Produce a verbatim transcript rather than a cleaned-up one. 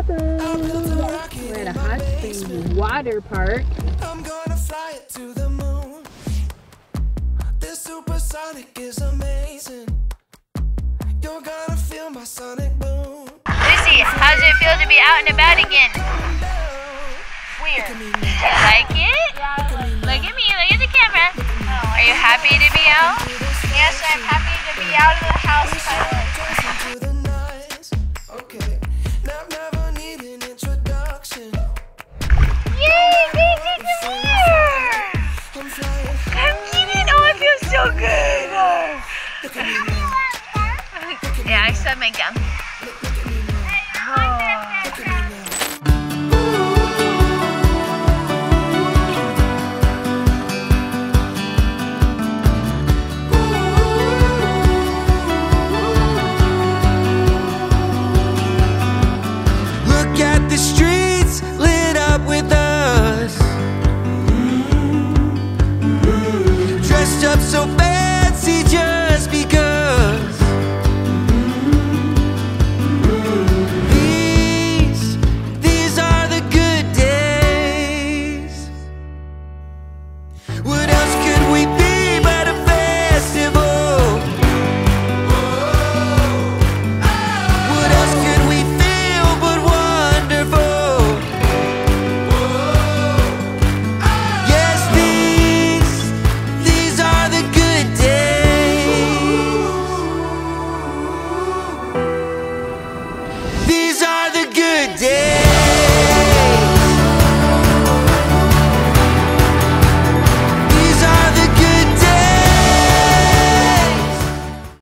Taupo. We're at a hot springs water park. I'm gonna fly it to the moon. This supersonic is amazing. You're gonna feel my sonic boom. Lucy, how does it feel to be out and about again? Weird. Do you like it? Look at me, look at the camera. Are you happy to be out? Yes, I'm happy to be out of the house finally. Yay, baby, come here! I'm kidding, oh, it feels so good! Yeah, I still have my gum. Look at the streets lit up with us. Dressed up so fast.